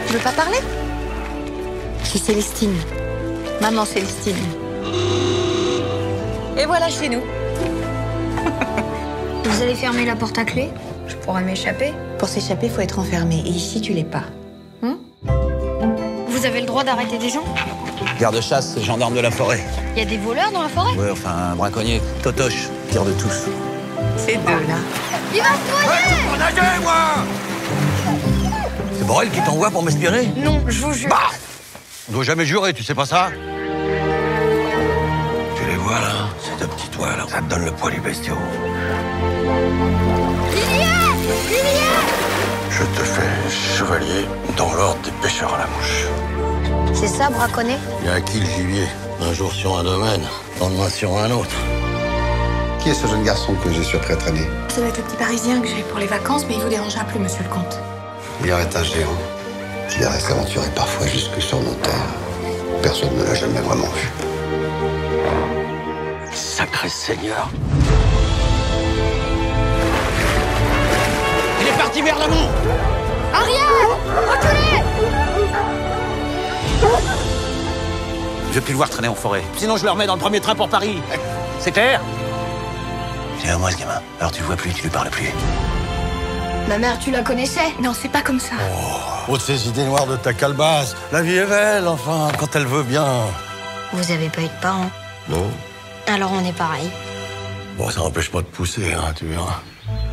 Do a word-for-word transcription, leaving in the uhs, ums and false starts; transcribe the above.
Tu veux pas parler? C'est Célestine. Maman Célestine. Et voilà chez nous. Vous allez fermer la porte à clé? Je pourrais m'échapper. Pour s'échapper, faut être enfermé. Et ici, tu l'es pas. Hum? Vous avez le droit d'arrêter des gens? Garde-chasse, gendarme de la forêt. Il y a des voleurs dans la forêt? Ouais, enfin, un braconnier, Totoche, pire de tous. Ces deux-là. Il va se noyer! Pour nager, moi! C'est Borel qui t'envoie pour m'espionner? Non, je vous jure. Bah! On doit jamais jurer, tu sais pas ça? Tu les vois, là? Ces deux petits toits, là. Ça te donne le poids du bestiau. Il y est! Il y est! Je te fais chevalier dans l'ordre des pêcheurs à la mouche. C'est ça, braconner? Il y a acquis le gibier. Un jour sur un domaine, le lendemain sur un autre. Qui est ce jeune garçon que j'ai surpris à traîner? Ça doit être le petit Parisien que j'ai pour les vacances, mais il vous dérangera plus, monsieur le comte. Il est un géant qui viendrait s'aventurer parfois jusque sur nos terres. Personne ne l'a jamais vraiment vu. Sacré seigneur. Il est parti vers l'amont. Ariel! Reculez! Je vais plus le voir traîner en forêt. Sinon, je le remets dans le premier train pour Paris. C'est clair? C'est à moi, ce gamin. Alors tu le vois plus, tu lui parles plus. Ma mère, tu la connaissais? Non, c'est pas comme ça. Oh, de ces idées noires de ta calebasse. La vie est belle, enfin, quand elle veut bien. Vous avez pas eu de parents? Non. Alors on est pareil. Bon, ça n'empêche pas de pousser, hein, tu verras.